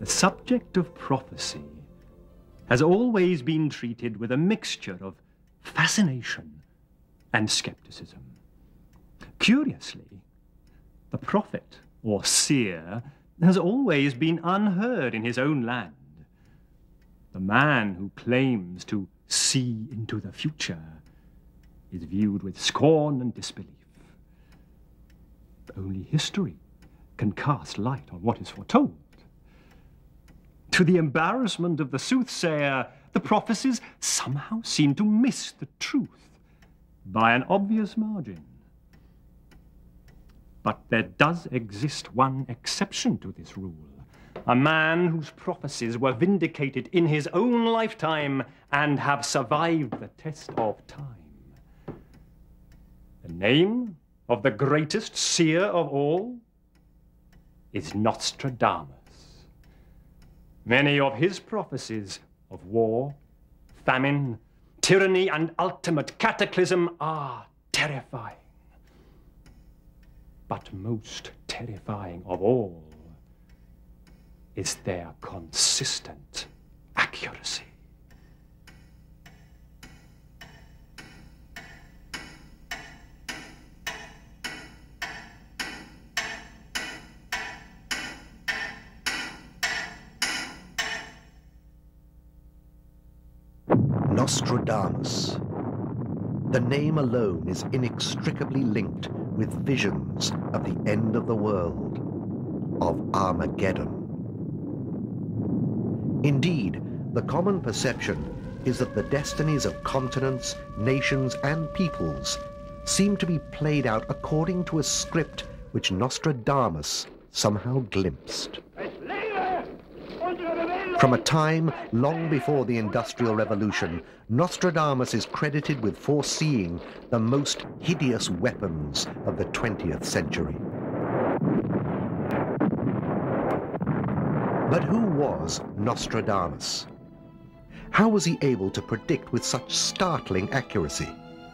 The subject of prophecy has always been treated with a mixture of fascination and skepticism. Curiously, the prophet, or seer, has always been unheard in his own land. The man who claims to see into the future is viewed with scorn and disbelief. Only history can cast light on what is foretold. To the embarrassment of the soothsayer, the prophecies somehow seem to miss the truth by an obvious margin. But there does exist one exception to this rule. A man whose prophecies were vindicated in his own lifetime and have survived the test of time. The name of the greatest seer of all is Nostradamus. Many of his prophecies of war, famine, tyranny, and ultimate cataclysm are terrifying. But most terrifying of all is their consistent accuracy. Nostradamus. The name alone is inextricably linked with visions of the end of the world, of Armageddon. Indeed, the common perception is that the destinies of continents, nations, and peoples seem to be played out according to a script which Nostradamus somehow glimpsed. From a time long before the Industrial Revolution, Nostradamus is credited with foreseeing the most hideous weapons of the 20th century. But who was Nostradamus? How was he able to predict with such startling accuracy?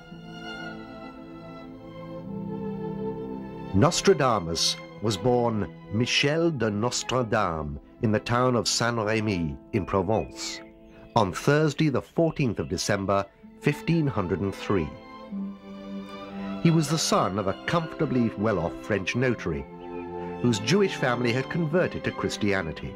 Nostradamus was born Michel de Nostradam in the town of Saint-Rémy in Provence on Thursday the 14th of December 1503. He was the son of a comfortably well-off French notary whose Jewish family had converted to Christianity.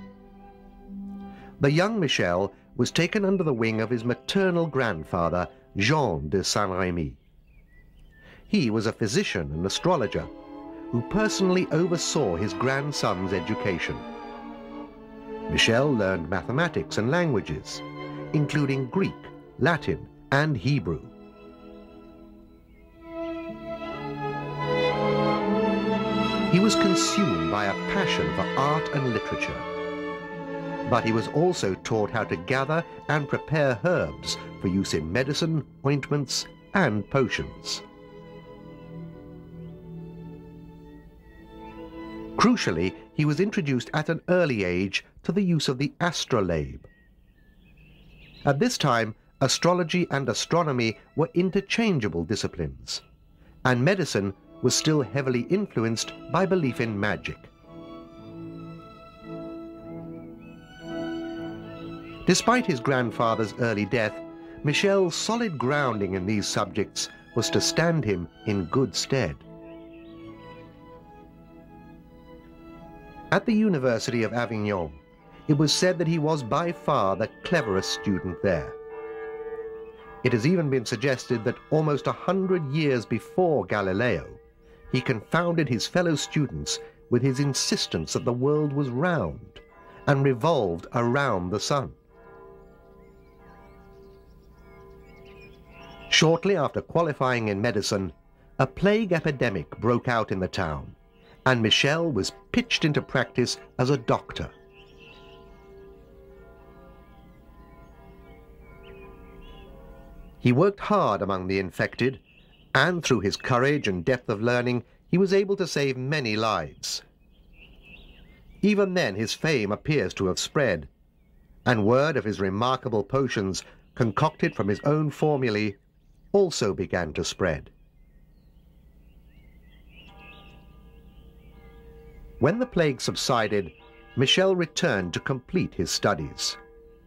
The young Michel was taken under the wing of his maternal grandfather, Jean de Saint-Rémy. He was a physician and astrologer who personally oversaw his grandson's education. Michel learned mathematics and languages, including Greek, Latin, and Hebrew. He was consumed by a passion for art and literature, but he was also taught how to gather and prepare herbs for use in medicine, ointments, and potions. Crucially, he was introduced at an early age to the use of the astrolabe. At this time, astrology and astronomy were interchangeable disciplines, and medicine was still heavily influenced by belief in magic. Despite his grandfather's early death, Michel's solid grounding in these subjects was to stand him in good stead. At the University of Avignon, it was said that he was by far the cleverest student there. It has even been suggested that almost 100 years before Galileo, he confounded his fellow students with his insistence that the world was round and revolved around the sun. Shortly after qualifying in medicine, a plague epidemic broke out in the town, and Michel was pitched into practice as a doctor. He worked hard among the infected, and through his courage and depth of learning, he was able to save many lives. Even then, his fame appears to have spread, and word of his remarkable potions, concocted from his own formulae, also began to spread. When the plague subsided, Michel returned to complete his studies.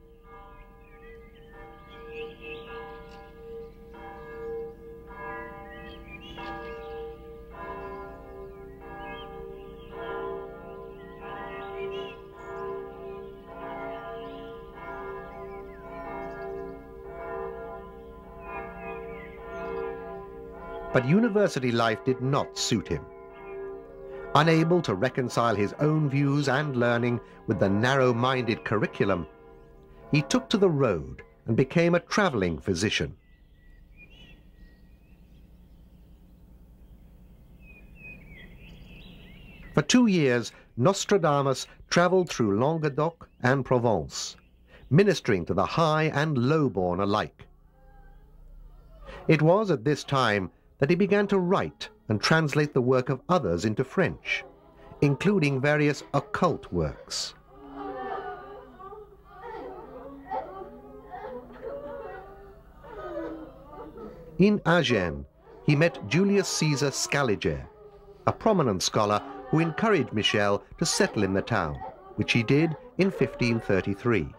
But university life did not suit him. Unable to reconcile his own views and learning with the narrow-minded curriculum, he took to the road and became a traveling physician. For 2 years, Nostradamus traveled through Languedoc and Provence, ministering to the high and low-born alike. It was at this time that he began to write and translate the work of others into French, including various occult works. In Agen, he met Julius Caesar Scaliger, a prominent scholar who encouraged Michel to settle in the town, which he did in 1533.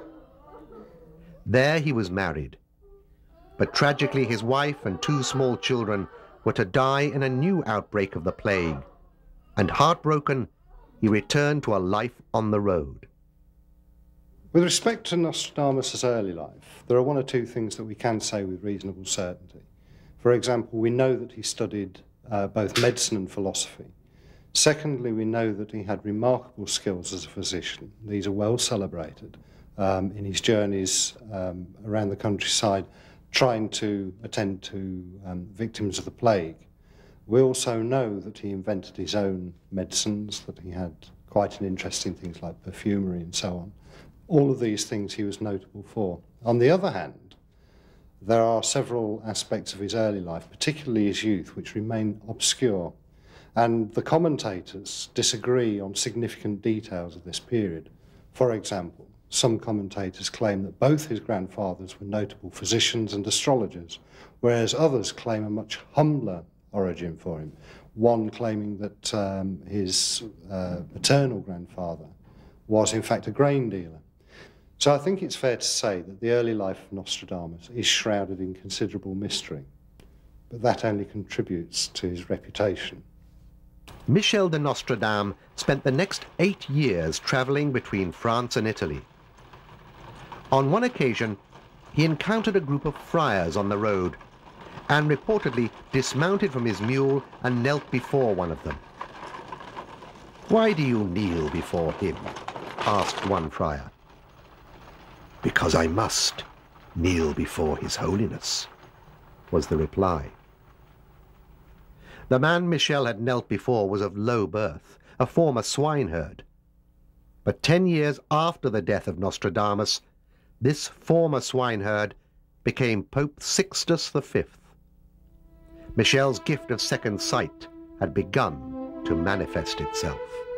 There he was married. But tragically, his wife and 2 small children were to die in a new outbreak of the plague, and heartbroken, he returned to a life on the road. With respect to Nostradamus' early life, there are 1 or 2 things that we can say with reasonable certainty. For example, we know that he studied both medicine and philosophy. Secondly, we know that he had remarkable skills as a physician. These are well celebrated in his journeys around the countryside, trying to attend to victims of the plague. We also know that he invented his own medicines, that he had quite an interest in things like perfumery and so on. All of these things he was notable for. On the other hand, there are several aspects of his early life, particularly his youth, which remain obscure. And the commentators disagree on significant details of this period. For example, some commentators claim that both his grandfathers were notable physicians and astrologers, whereas others claim a much humbler origin for him, one claiming that his maternal grandfather was in fact a grain dealer. So I think it's fair to say that the early life of Nostradamus is shrouded in considerable mystery, but that only contributes to his reputation. Michel de Nostradamus spent the next 8 years traveling between France and Italy. On one occasion, he encountered a group of friars on the road and reportedly dismounted from his mule and knelt before one of them. "Why do you kneel before him?" asked one friar. "Because I must kneel before His Holiness," was the reply. The man Michel had knelt before was of low birth, a former swineherd. But 10 years after the death of Nostradamus, this former swineherd became Pope Sixtus V. Michel's gift of second sight had begun to manifest itself.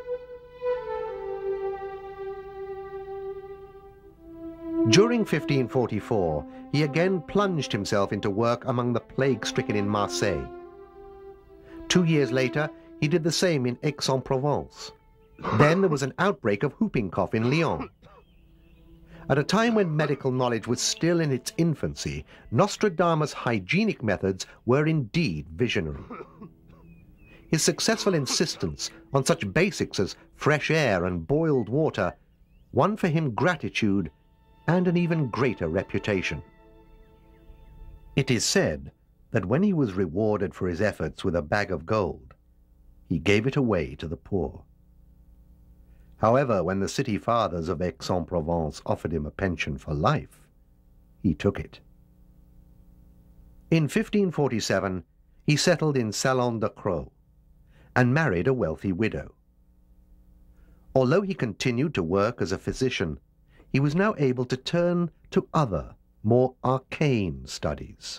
During 1544, he again plunged himself into work among the plague-stricken in Marseille. 2 years later, he did the same in Aix-en-Provence. Then there was an outbreak of whooping cough in Lyon. At a time when medical knowledge was still in its infancy, Nostradamus' hygienic methods were indeed visionary. His successful insistence on such basics as fresh air and boiled water won for him gratitude and an even greater reputation. It is said that when he was rewarded for his efforts with a bag of gold, he gave it away to the poor. However, when the city fathers of Aix-en-Provence offered him a pension for life, he took it. In 1547, he settled in Salon-de-Crau and married a wealthy widow. Although he continued to work as a physician, he was now able to turn to other, more arcane studies.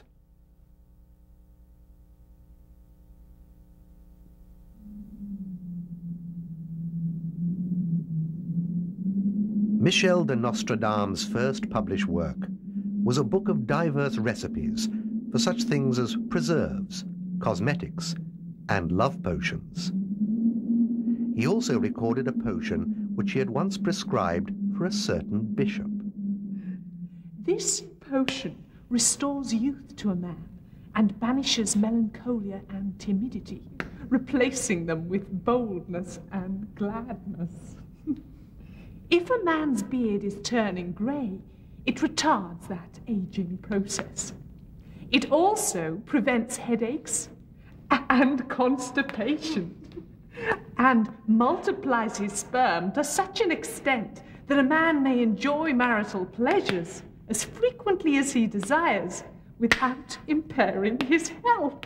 Michel de Nostradamus' first published work was a book of diverse recipes for such things as preserves, cosmetics, and love potions. He also recorded a potion which he had once prescribed for a certain bishop. This potion restores youth to a man and banishes melancholia and timidity, replacing them with boldness and gladness. If a man's beard is turning grey, it retards that aging process. It also prevents headaches and constipation, and multiplies his sperm to such an extent that a man may enjoy marital pleasures as frequently as he desires without impairing his health.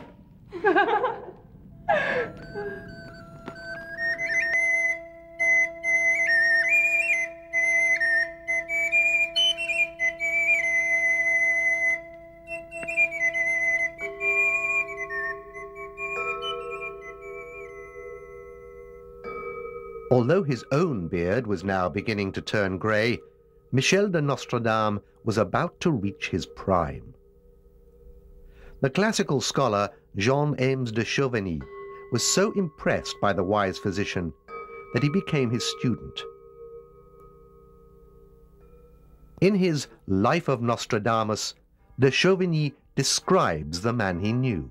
Although his own beard was now beginning to turn grey, Michel de Nostradamus was about to reach his prime. The classical scholar Jean-Ames de Chauvigny was so impressed by the wise physician that he became his student. In his Life of Nostradamus, de Chauvigny describes the man he knew.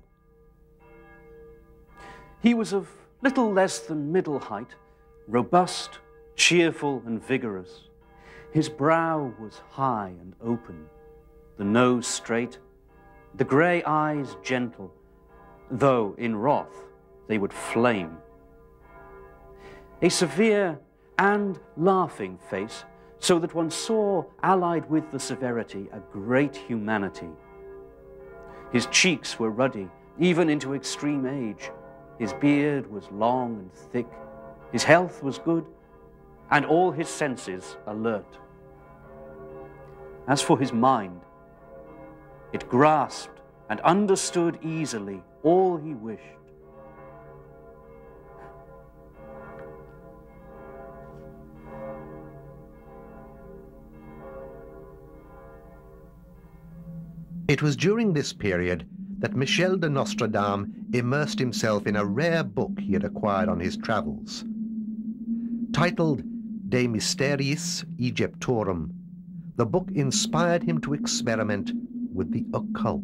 He was of little less than middle height, robust, cheerful, and vigorous. His brow was high and open, the nose straight, the grey eyes gentle, though in wrath they would flame. A severe and laughing face, so that one saw, allied with the severity, a great humanity. His cheeks were ruddy, even into extreme age. His beard was long and thick. His health was good, and all his senses alert. As for his mind, it grasped and understood easily all he wished. It was during this period that Michel de Nostradamus immersed himself in a rare book he had acquired on his travels. Titled De Mysteriis Egyptorum, the book inspired him to experiment with the occult.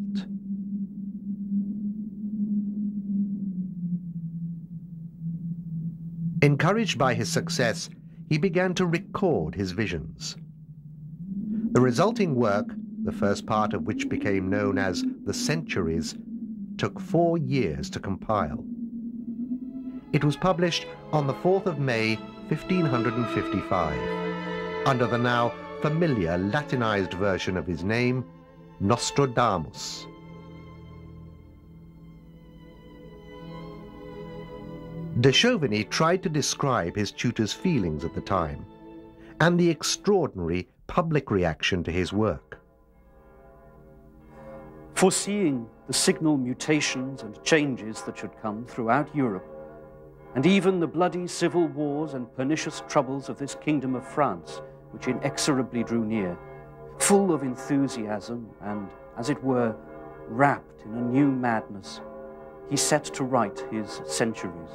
Encouraged by his success, he began to record his visions. The resulting work, the first part of which became known as The Centuries, took 4 years to compile. It was published on the 4th of May, 1555, under the now familiar Latinized version of his name, Nostradamus. De Chauvigny tried to describe his tutor's feelings at the time, and the extraordinary public reaction to his work. Foreseeing the signal mutations and changes that should come throughout Europe, and even the bloody civil wars and pernicious troubles of this kingdom of France, which inexorably drew near, full of enthusiasm and, as it were, wrapped in a new madness, he set to write his Centuries.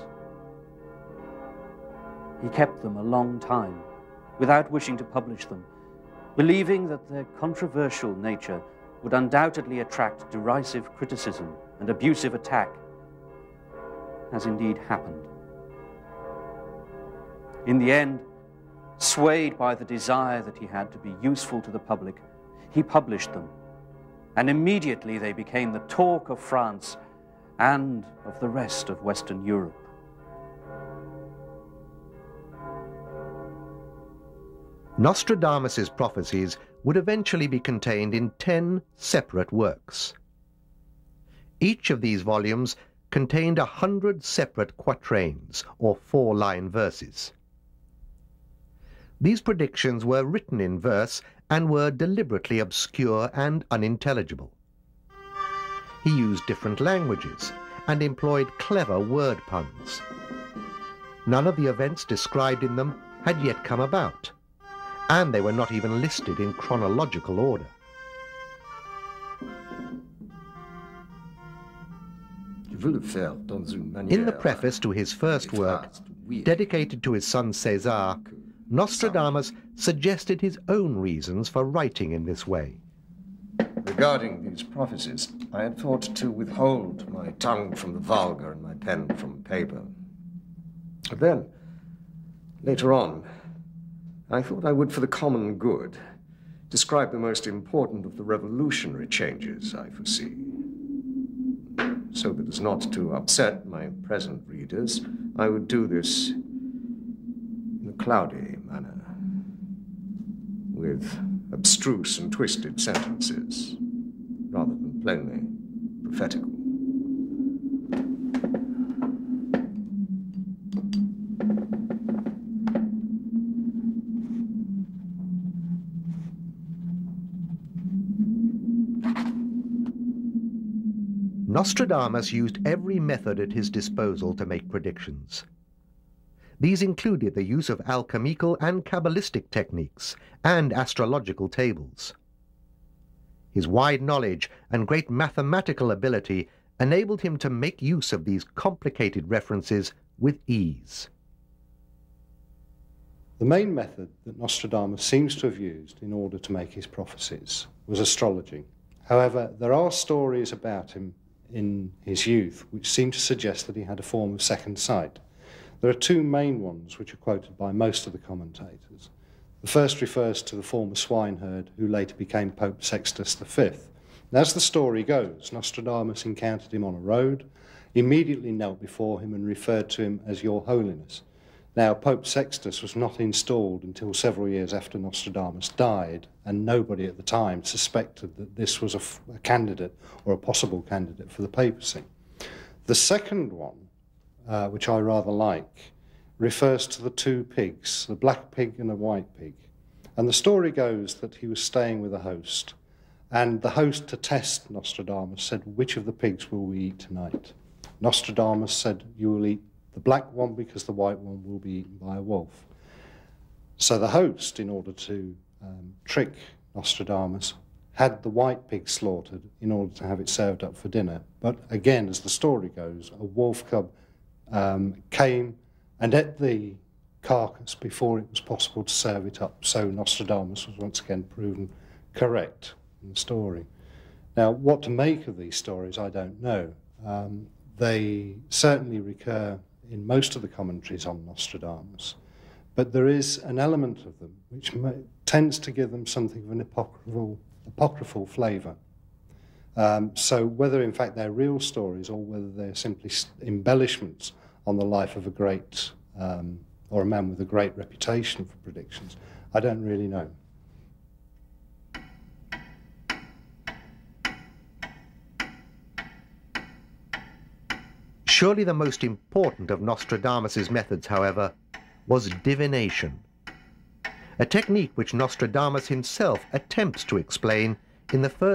He kept them a long time, without wishing to publish them, believing that their controversial nature would undoubtedly attract derisive criticism and abusive attack, as indeed happened. In the end, swayed by the desire that he had to be useful to the public, he published them, and immediately they became the talk of France and of the rest of Western Europe. Nostradamus's prophecies would eventually be contained in 10 separate works. Each of these volumes contained 100 separate quatrains, or 4-line verses. These predictions were written in verse and were deliberately obscure and unintelligible. He used different languages and employed clever word puns. None of the events described in them had yet come about, and they were not even listed in chronological order. In the preface to his first work, dedicated to his son César, Nostradamus suggested his own reasons for writing in this way. Regarding these prophecies, I had thought to withhold my tongue from the vulgar and my pen from paper. But then, later on, I thought I would, for the common good, describe the most important of the revolutionary changes I foresee, so that as not to upset my present readers, I would do this in a cloudy manner, with abstruse and twisted sentences, rather than plainly prophetical. Nostradamus used every method at his disposal to make predictions. These included the use of alchemical and Kabbalistic techniques and astrological tables. His wide knowledge and great mathematical ability enabled him to make use of these complicated references with ease. The main method that Nostradamus seems to have used in order to make his prophecies was astrology. However, there are stories about him in his youth which seem to suggest that he had a form of second sight. There are two main ones which are quoted by most of the commentators. The first refers to the former swineherd who later became Pope Sextus V. And as the story goes, Nostradamus encountered him on a road, immediately knelt before him and referred to him as Your Holiness. Now, Pope Sextus was not installed until several years after Nostradamus died, and nobody at the time suspected that this was a candidate or a possible candidate for the papacy. The second one, which I rather like, refers to the two pigs, the black pig and a white pig. And the story goes that he was staying with a host, and the host, to test Nostradamus, said, "Which of the pigs will we eat tonight?" Nostradamus said, "You will eat the black one because the white one will be eaten by a wolf." So the host, in order to trick Nostradamus, had the white pig slaughtered in order to have it served up for dinner. But again, as the story goes, a wolf cub came and ate the carcass before it was possible to serve it up. So Nostradamus was once again proven correct in the story. Now, what to make of these stories, I don't know. They certainly recur in most of the commentaries on Nostradamus, but there is an element of them which tends to give them something of an apocryphal flavour. So whether in fact they're real stories or whether they're simply embellishments on the life of a great, or a man with a great reputation for predictions, I don't really know. Surely the most important of Nostradamus's methods, however, was divination, a technique which Nostradamus himself attempts to explain in the first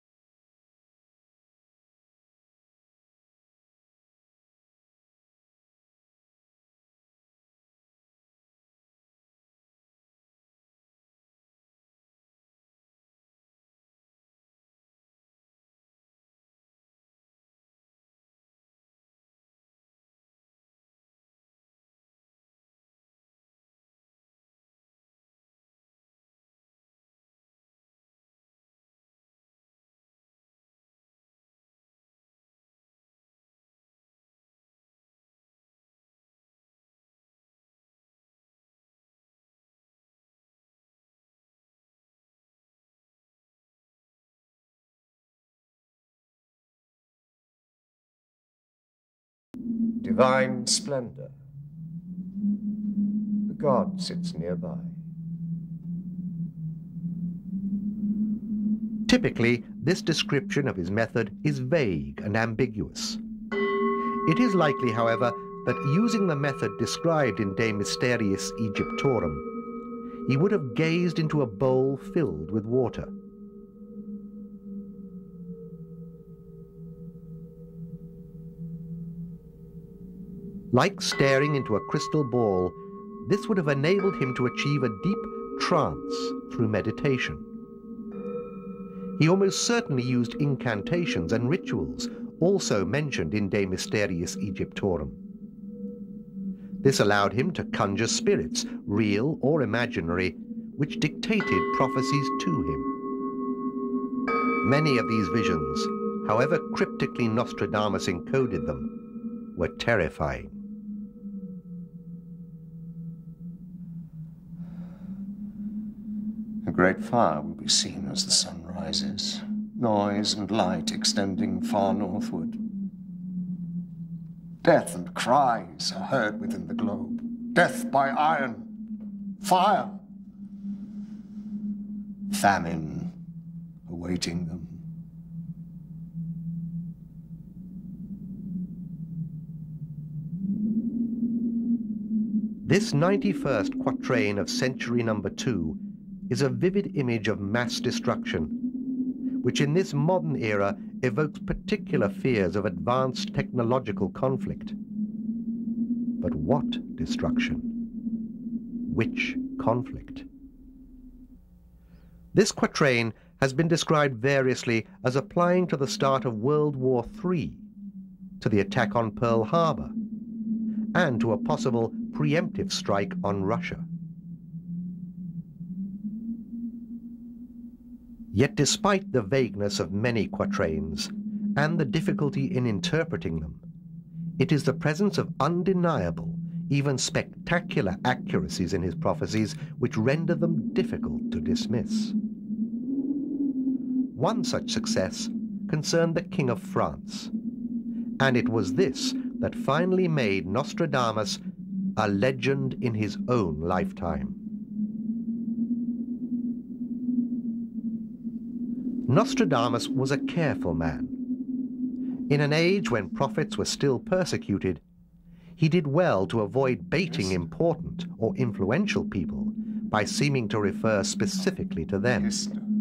Divine splendor. The god sits nearby. Typically, this description of his method is vague and ambiguous. It is likely, however, that using the method described in De Mysteriis Egyptorum, he would have gazed into a bowl filled with water. Like staring into a crystal ball, this would have enabled him to achieve a deep trance through meditation. He almost certainly used incantations and rituals, also mentioned in De Mysteriis Egyptorum. This allowed him to conjure spirits, real or imaginary, which dictated prophecies to him. Many of these visions, however cryptically Nostradamus encoded them, were terrifying. A great fire will be seen as the sun rises, noise and light extending far northward. Death and cries are heard within the globe. Death by iron, fire, famine awaiting them. This 91st quatrain of century number 2 is a vivid image of mass destruction, which in this modern era evokes particular fears of advanced technological conflict. But what destruction? Which conflict? This quatrain has been described variously as applying to the start of World War III, to the attack on Pearl Harbor, and to a possible preemptive strike on Russia. Yet despite the vagueness of many quatrains and the difficulty in interpreting them, it is the presence of undeniable, even spectacular accuracies in his prophecies which render them difficult to dismiss. One such success concerned the King of France, and it was this that finally made Nostradamus a legend in his own lifetime. Nostradamus was a careful man. In an age when prophets were still persecuted, he did well to avoid baiting important or influential people by seeming to refer specifically to them.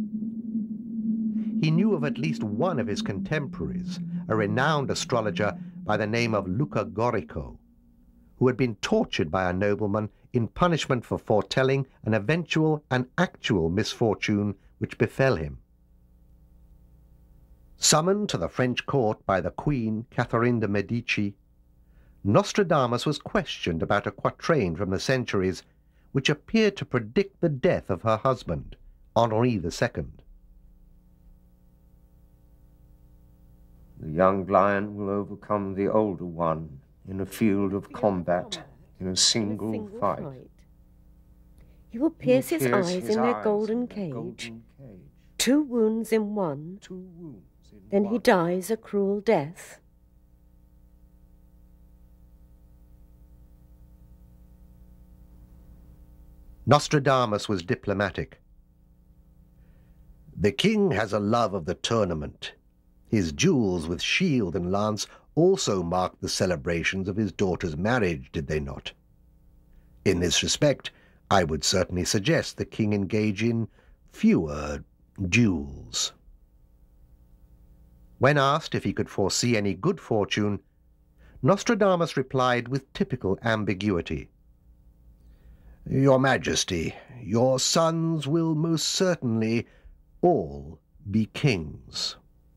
He knew of at least one of his contemporaries, a renowned astrologer by the name of Luca Gorico, who had been tortured by a nobleman in punishment for foretelling an eventual and actual misfortune which befell him. Summoned to the French court by the Queen, Catherine de' Medici, Nostradamus was questioned about a quatrain from the centuries which appeared to predict the death of her husband, Henri II. The young lion will overcome the older one in a field of combat, in a single fight. He will pierce his eyes in their golden cage. 2 wounds in one. Then he dies a cruel death. Nostradamus was diplomatic. The king has a love of the tournament. His duels with shield and lance also marked the celebrations of his daughter's marriage, did they not? In this respect, I would certainly suggest the king engage in fewer duels. When asked if he could foresee any good fortune, Nostradamus replied with typical ambiguity. Your Majesty, your sons will most certainly all be kings.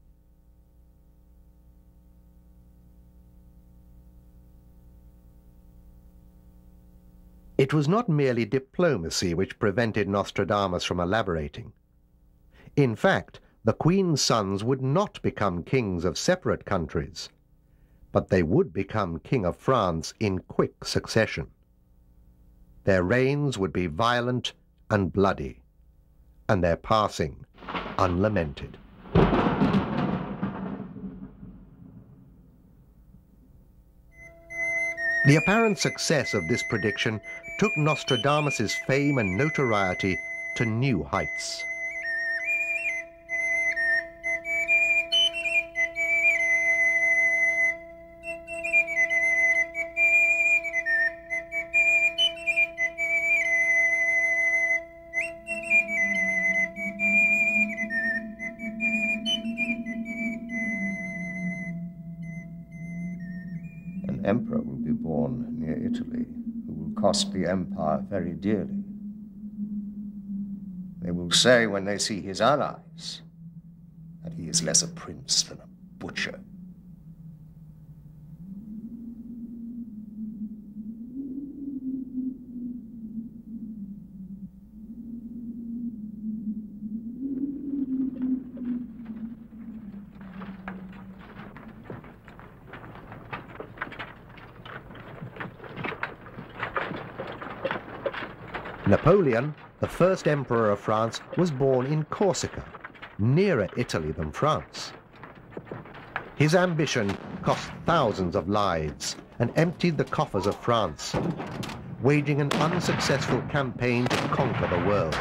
It was not merely diplomacy which prevented Nostradamus from elaborating. In fact, the Queen's sons would not become kings of separate countries, but they would become King of France in quick succession. Their reigns would be violent and bloody, and their passing unlamented. The apparent success of this prediction took Nostradamus's fame and notoriety to new heights. An emperor will be born near Italy who will cost the empire very dearly. They will say when they see his allies that he is less a prince than a butcher. Napoleon, the first emperor of France, was born in Corsica, nearer Italy than France. His ambition cost thousands of lives and emptied the coffers of France, waging an unsuccessful campaign to conquer the world.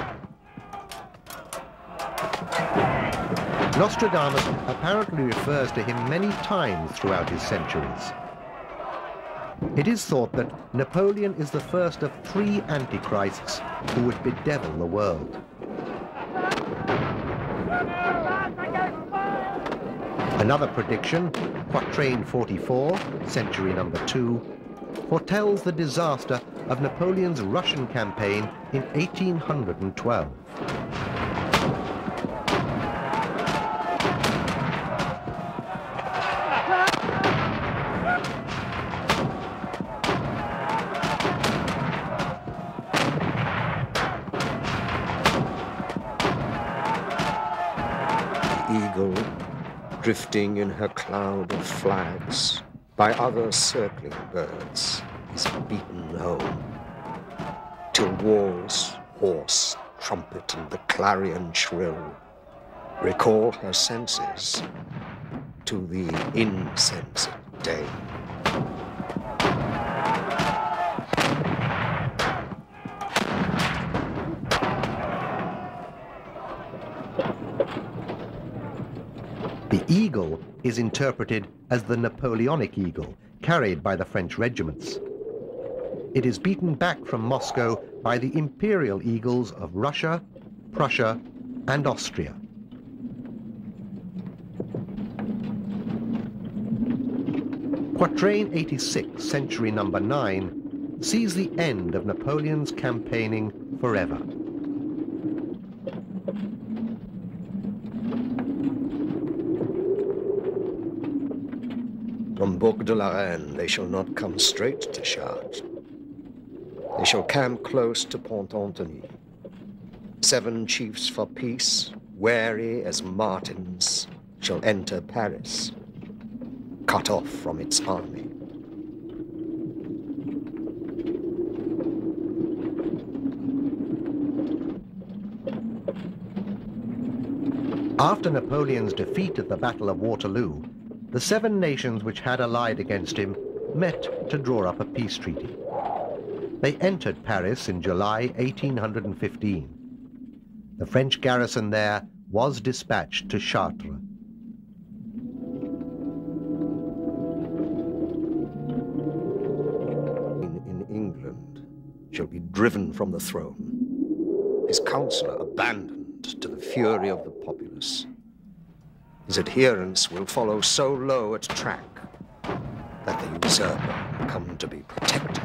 Nostradamus apparently refers to him many times throughout his centuries. It is thought that Napoleon is the first of 3 antichrists who would bedevil the world. Another prediction, Quatrain 44, century number 2, foretells the disaster of Napoleon's Russian campaign in 1812. Drifting in her cloud of flags, by other circling birds, is beaten home, till walls, hoarse, trumpet, and the clarion shrill recall her senses to the insensate day. The eagle is interpreted as the Napoleonic eagle, carried by the French regiments. It is beaten back from Moscow by the imperial eagles of Russia, Prussia, and Austria. Quatrain 86, century number 9, sees the end of Napoleon's campaigning forever. From Bourg de la Reine they shall not come straight to Chartres. They shall camp close to Pont Antony. 7 chiefs for peace, wary as martins, shall enter Paris, cut off from its army. After Napoleon's defeat at the Battle of Waterloo, the 7 nations which had allied against him met to draw up a peace treaty. They entered Paris in July 1815. The French garrison there was dispatched to Chartres. In England shall be driven from the throne, his counsellor abandoned to the fury of the populace. His adherents will follow so low at track that the usurper come to be protected.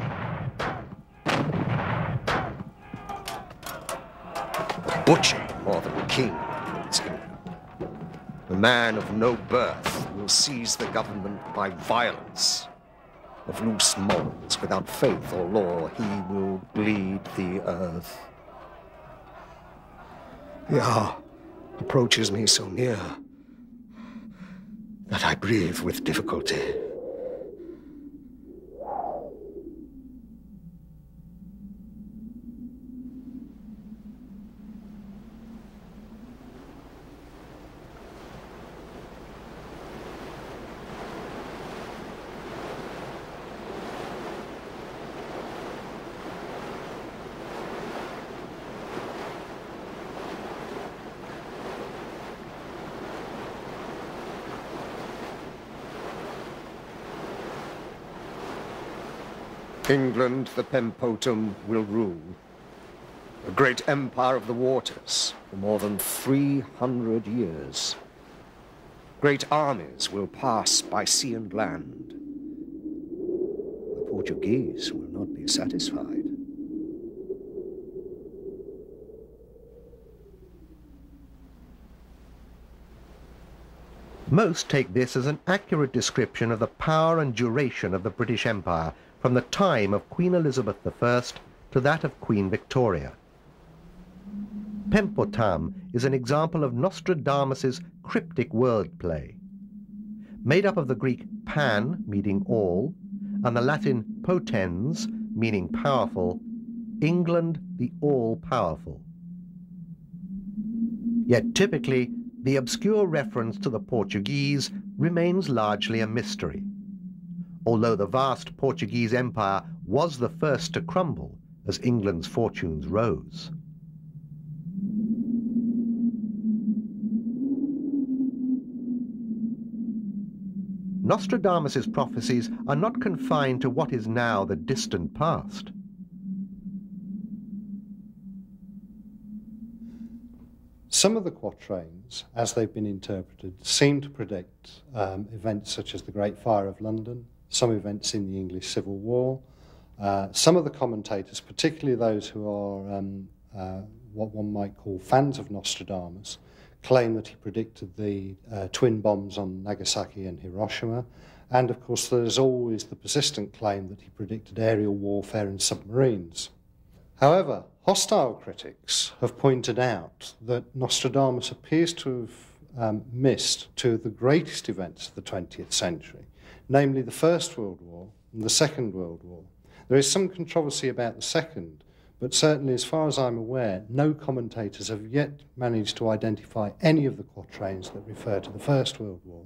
A butcher more than a king rules England. A man of no birth will seize the government by violence. Of loose morals, without faith or law, he will bleed the earth. The hour approaches me so near that I breathe with difficulty. England, the Pempotum, will rule, a great empire of the waters, for more than 300 years. Great armies will pass by sea and land. The Portuguese will not be satisfied. Most take this as an accurate description of the power and duration of the British Empire from the time of Queen Elizabeth I to that of Queen Victoria. Pempotam is an example of Nostradamus's cryptic wordplay. Made up of the Greek pan, meaning all, and the Latin potens, meaning powerful, England the all-powerful. Yet typically, the obscure reference to the Portuguese remains largely a mystery, although the vast Portuguese Empire was the first to crumble as England's fortunes rose. Nostradamus's prophecies are not confined to what is now the distant past. Some of the quatrains, as they've been interpreted, seem to predict events such as the Great Fire of London, some events in the English Civil War. Some of the commentators, particularly those who are what one might call fans of Nostradamus, claim that he predicted the twin bombs on Nagasaki and Hiroshima. And of course, there's always the persistent claim that he predicted aerial warfare and submarines. However, hostile critics have pointed out that Nostradamus appears to have missed two of the greatest events of the 20th century, namely the First World War and the Second World War. There is some controversy about the second, but certainly, as far as I'm aware, no commentators have yet managed to identify any of the quatrains that refer to the First World War.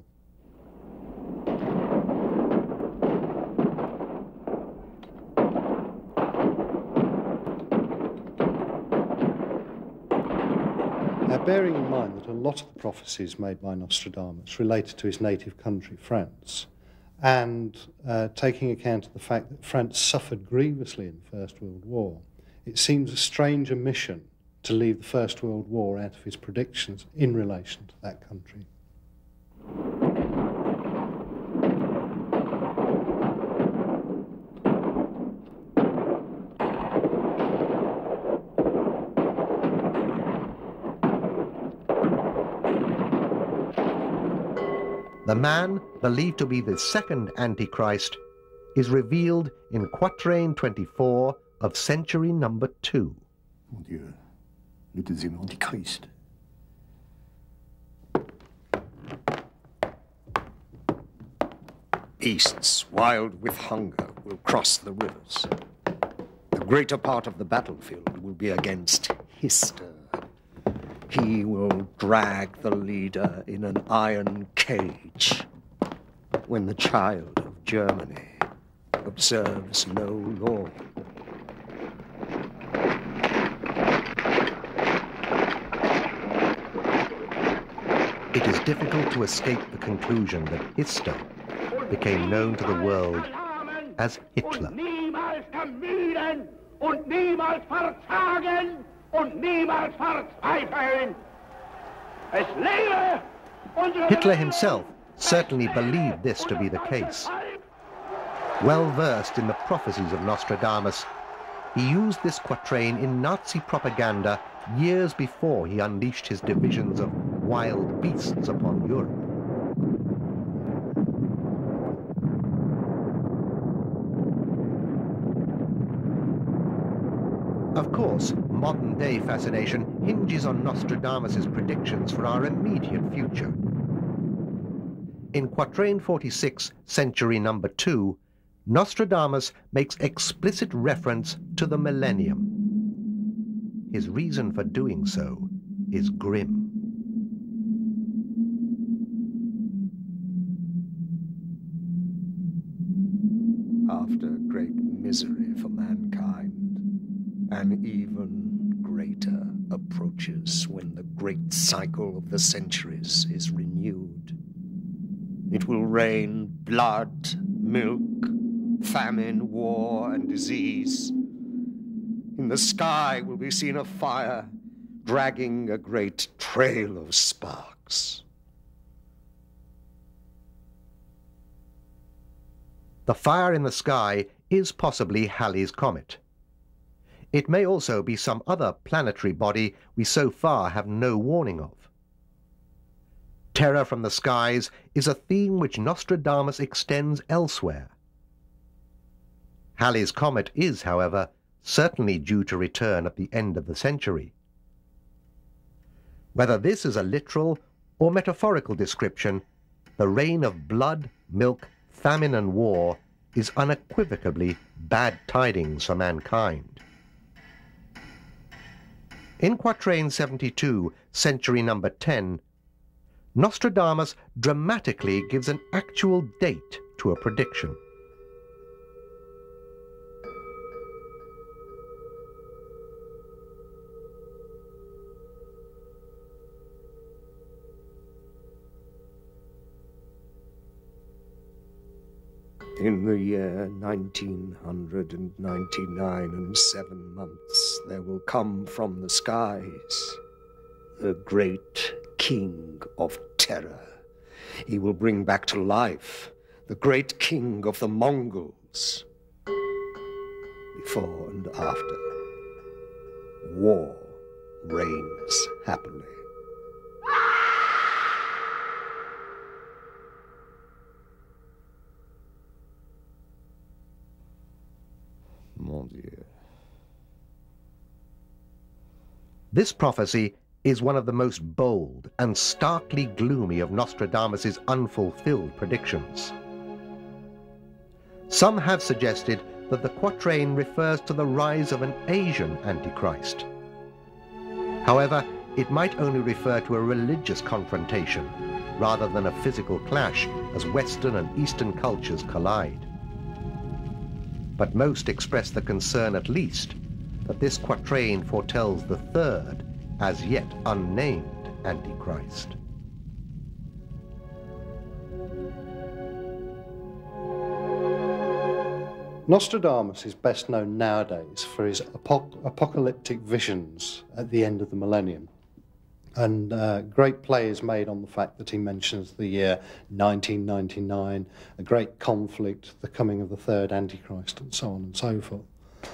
Now, bearing in mind that a lot of the prophecies made by Nostradamus related to his native country, France, and taking account of the fact that France suffered grievously in the First World War, it seems a strange omission to leave the First World War out of his predictions in relation to that country. The man, believed to be the second Antichrist, is revealed in Quatrain 24 of century number 2. Mon Dieu, le deuxième Antichrist. Beasts wild with hunger will cross the rivers. The greater part of the battlefield will be against Hister. He will drag the leader in an iron cage when the child of Germany observes no law. It is difficult to escape the conclusion that Hister became known to the world as Hitler. Hitler himself certainly believed this to be the case. Well versed in the prophecies of Nostradamus, he used this quatrain in Nazi propaganda years before he unleashed his divisions of wild beasts upon Europe. Of course, modern-day fascination hinges on Nostradamus's predictions for our immediate future. In Quatrain 46, century number 2, Nostradamus makes explicit reference to the millennium. His reason for doing so is grim. After great misery for mankind, an even greater approaches when the great cycle of the centuries is renewed. It will rain blood, milk, famine, war, and disease. In the sky will be seen a fire dragging a great trail of sparks. The fire in the sky is possibly Halley's Comet. It may also be some other planetary body we so far have no warning of. Terror from the skies is a theme which Nostradamus extends elsewhere. Halley's Comet is, however, certainly due to return at the end of the century. Whether this is a literal or metaphorical description, the reign of blood, milk, famine and war is unequivocally bad tidings for mankind. In Quatrain 72, century number 10, Nostradamus dramatically gives an actual date to a prediction. In the year 1999 and 7 months, there will come from the skies the great king of terror. He will bring back to life the great king of the Mongols. Before and after, war reigns happily. Mon Dieu. This prophecy is one of the most bold and starkly gloomy of Nostradamus's unfulfilled predictions. Some have suggested that the quatrain refers to the rise of an Asian Antichrist. However, it might only refer to a religious confrontation rather than a physical clash as Western and Eastern cultures collide. But most express the concern, at least, that this quatrain foretells the third, as yet unnamed, Antichrist. Nostradamus is best known nowadays for his apocalyptic visions at the end of the millennium. And great play is made on the fact that he mentions the year 1999, a great conflict, the coming of the third Antichrist, and so on and so forth.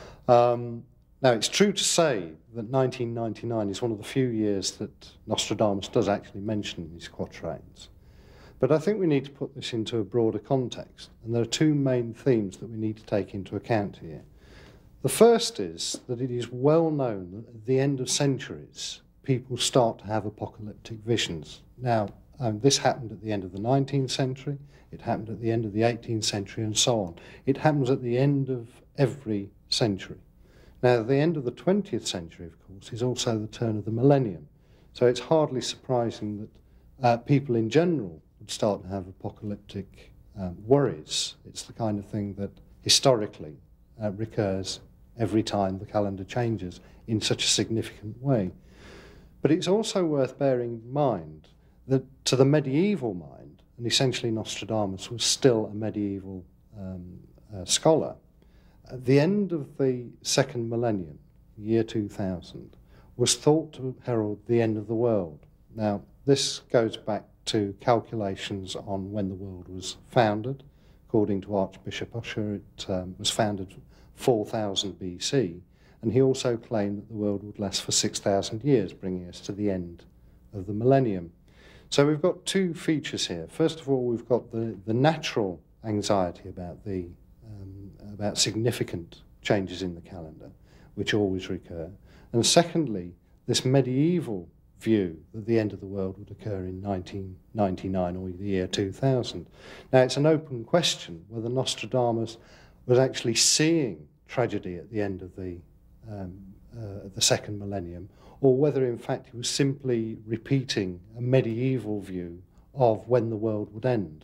Now, it's true to say that 1999 is one of the few years that Nostradamus does actually mention in his quatrains. But I think we need to put this into a broader context, and there are two main themes that we need to take into account here. The first is that it is well known that at the end of centuries, people start to have apocalyptic visions. Now, this happened at the end of the 19th century, it happened at the end of the 18th century, and so on. It happens at the end of every century. Now, the end of the 20th century, of course, is also the turn of the millennium. So it's hardly surprising that people in general would start to have apocalyptic worries. It's the kind of thing that historically recurs every time the calendar changes in such a significant way. But it's also worth bearing in mind that to the medieval mind, and essentially Nostradamus was still a medieval scholar, at the end of the second millennium, year 2000, was thought to herald the end of the world. Now, this goes back to calculations on when the world was founded. According to Archbishop Usher, it was founded 4000 BC, and he also claimed that the world would last for 6,000 years, bringing us to the end of the millennium. So we've got two features here. First of all, we've got the natural anxiety about significant changes in the calendar, which always recur. And secondly, this medieval view that the end of the world would occur in 1999 or the year 2000. Now, it's an open question whether Nostradamus was actually seeing tragedy at the end of the second millennium, or whether in fact he was simply repeating a medieval view of when the world would end.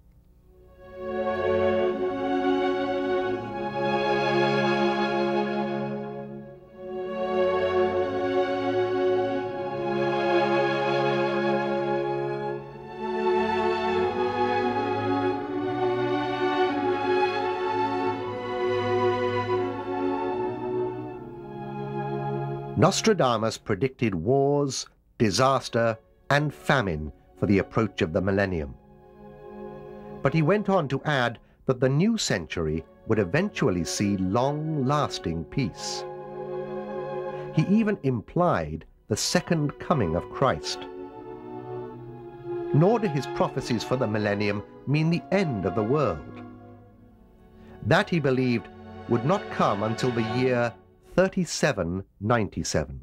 Nostradamus predicted wars, disaster, and famine for the approach of the millennium. But he went on to add that the new century would eventually see long-lasting peace. He even implied the second coming of Christ. Nor do his prophecies for the millennium mean the end of the world. That, he believed, would not come until the year 3797.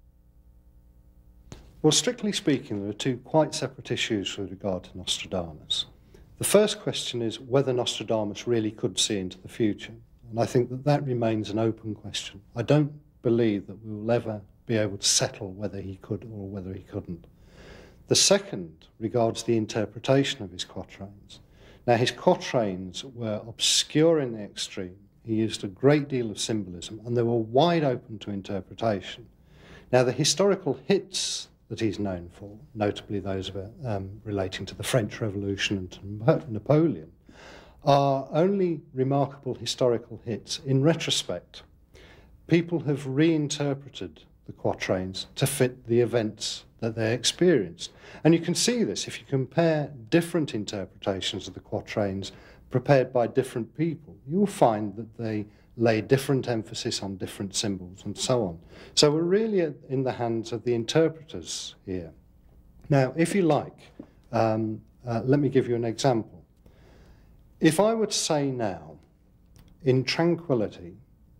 Well, strictly speaking, there are two quite separate issues with regard to Nostradamus. The first question is whether Nostradamus really could see into the future, and I think that that remains an open question. I don't believe that we will ever be able to settle whether he could or whether he couldn't. The second regards the interpretation of his quatrains. Now, his quatrains were obscure in the extreme. He used a great deal of symbolism, and they were wide open to interpretation. Now, the historical hits that he's known for, notably those relating to the French Revolution and to Napoleon, are only remarkable historical hits in retrospect. People have reinterpreted the quatrains to fit the events that they experienced. And you can see this if you compare different interpretations of the quatrains prepared by different people. You'll find that they lay different emphasis on different symbols and so on. So we're really in the hands of the interpreters here. Now, if you like, let me give you an example. If I were to say now, in tranquility,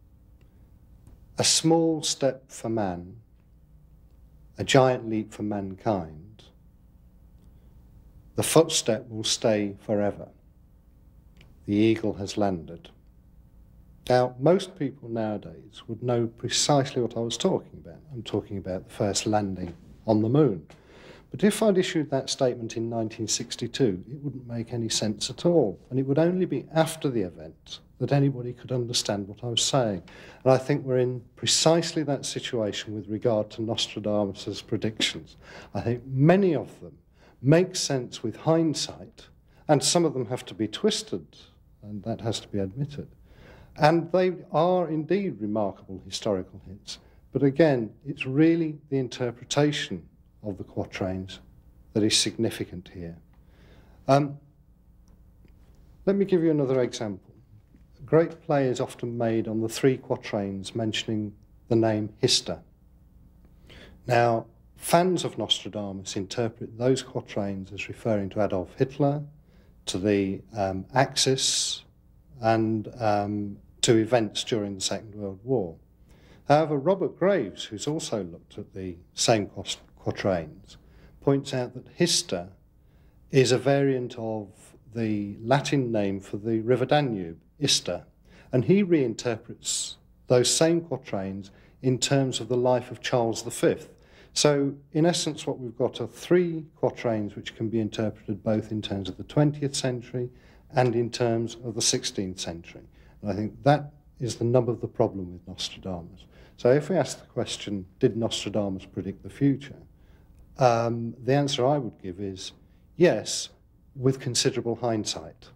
a small step for man, a giant leap for mankind, the footstep will stay forever. The eagle has landed. Now, most people nowadays would know precisely what I was talking about. I'm talking about the first landing on the moon. But if I'd issued that statement in 1962, it wouldn't make any sense at all. And it would only be after the event that anybody could understand what I was saying. And I think we're in precisely that situation with regard to Nostradamus's predictions. I think many of them make sense with hindsight, and some of them have to be twisted, and that has to be admitted. And they are indeed remarkable historical hits. But again, it's really the interpretation of the quatrains that is significant here. Let me give you another example. A great play is often made on the 3 quatrains mentioning the name Hister. Now, fans of Nostradamus interpret those quatrains as referring to Adolf Hitler, to the Axis, and to events during the Second World War. However, Robert Graves, who's also looked at the same quatrains, points out that Hister is a variant of the Latin name for the River Danube, Ister, and he reinterprets those same quatrains in terms of the life of Charles V. So, in essence, what we've got are 3 quatrains which can be interpreted both in terms of the 20th century and in terms of the 16th century. And I think that is the nub of the problem with Nostradamus. So if we ask the question, did Nostradamus predict the future? The answer I would give is yes, with considerable hindsight.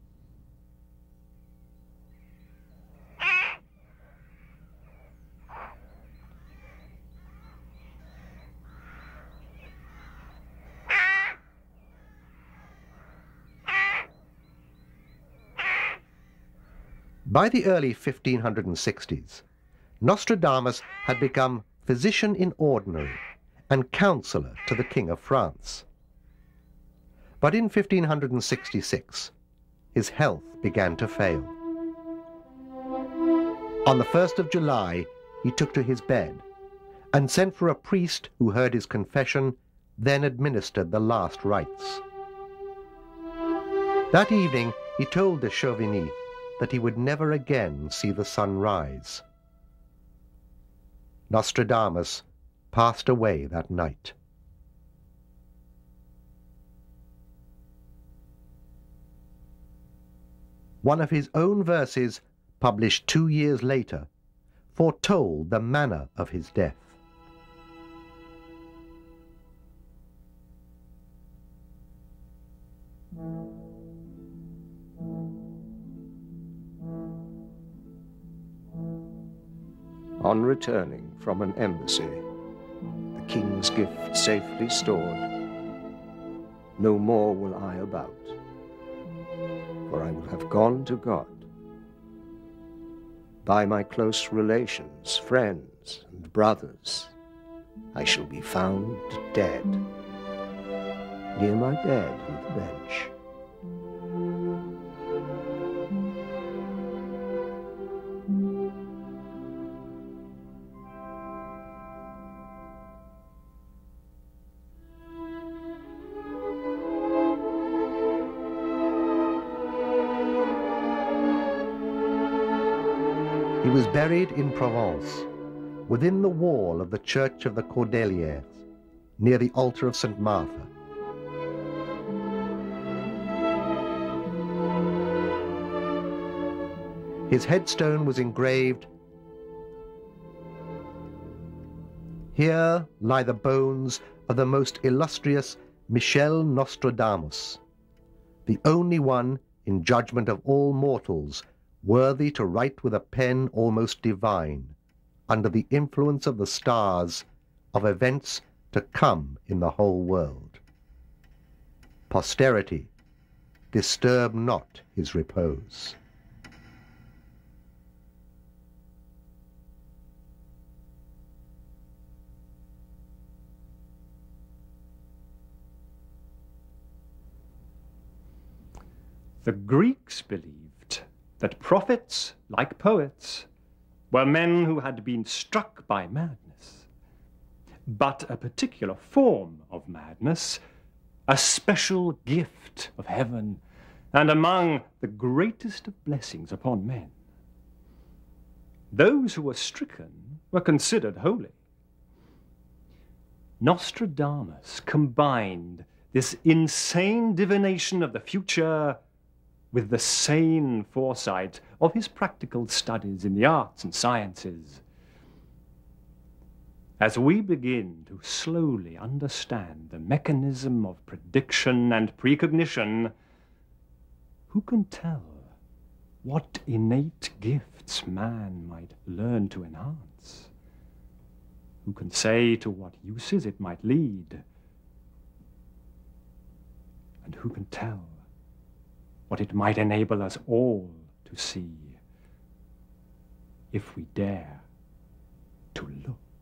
By the early 1560s, Nostradamus had become physician in ordinary and counsellor to the King of France. But in 1566, his health began to fail. On the 1st of July, he took to his bed and sent for a priest who heard his confession, then administered the last rites. That evening, he told de Chauvigny that he would never again see the sun rise. Nostradamus passed away that night. One of his own verses, published 2 years later, foretold the manner of his death. On returning from an embassy, the king's gift safely stored, no more will I about, for I will have gone to God. By my close relations, friends, and brothers, I shall be found dead, near my bed on the bench. He was buried in Provence, within the wall of the Church of the Cordeliers, near the altar of St. Martha. His headstone was engraved, "Here lie the bones of the most illustrious Michel Nostradamus, the only one, in judgment of all mortals, worthy to write with a pen almost divine, under the influence of the stars, of events to come in the whole world. Posterity, disturb not his repose." The Greeks believed that prophets, like poets, were men who had been struck by madness, but a particular form of madness, a special gift of heaven, and among the greatest of blessings upon men. Those who were stricken were considered holy. Nostradamus combined this insane divination of the future with the sane foresight of his practical studies in the arts and sciences. As we begin to slowly understand the mechanism of prediction and precognition, who can tell what innate gifts man might learn to enhance? Who can say to what uses it might lead? And who can tell what it might enable us all to see, if we dare to look?